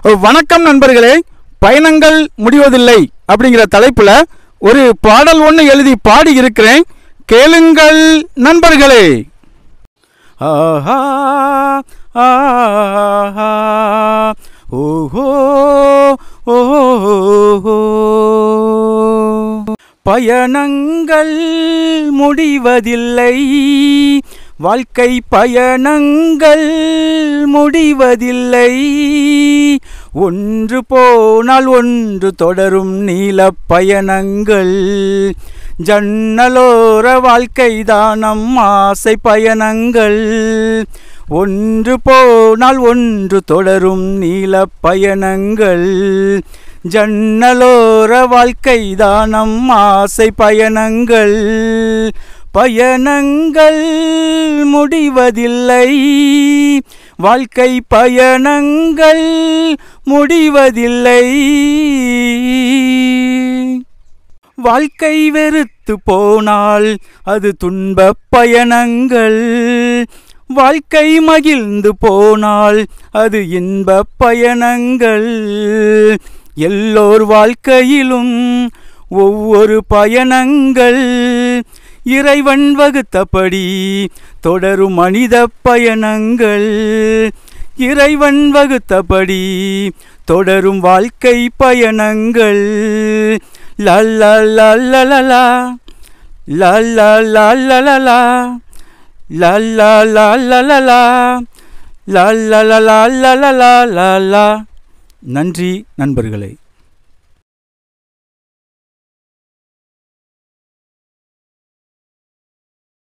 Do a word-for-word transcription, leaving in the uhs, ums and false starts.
வணக்கம் நண்பர்களே. பயணங்கள் முடிவதில்லை அப்படிங்கிற தலைப்புல ஒரு பாடல் ஒன்று எழுதி பாடி இருக்கிறேன், கேளுங்கள் நண்பர்களே. ஆஹா ஆஹா ஓஹோ ஓஹோ. பயணங்கள் முடிவதில்லை, வாழ்க்கை பயணங்கள் முடிவதில்லை. ஒன்று போனால் ஒன்று தொடரும் நீல பயணங்கள். ஜன்னலோர வாழ்க்கை தானம் ஆசை பயணங்கள். ஒன்று போனால் ஒன்று தொடரும் நீல பயணங்கள். ஜன்னலோர வாழ்க்கை தானம் ஆசை பயணங்கள். பயணங்கள் முடிவதில்லை, வாழ்க்கை பயணங்கள் முடிவதில்லை. வாழ்க்கை வெறுத்து போனால் அது துன்பப் பயணங்கள். வாழ்க்கை மகிழ்ந்து போனால் அது இன்பப் பயணங்கள். எல்லோர் வாழ்க்கையிலும் ஒவ்வொரு பயணங்கள். இறைவன் வகுத்தபடி தொடரும் மனித பயணங்கள். இறைவன் வகுத்தபடி தொடரும் வாழ்க்கை பயணங்கள். லல்லா லல்லலா லல்லா லல்லலா லல்லா லல்லலா லல்லலா லல்லலா. நன்றி நண்பர்களே.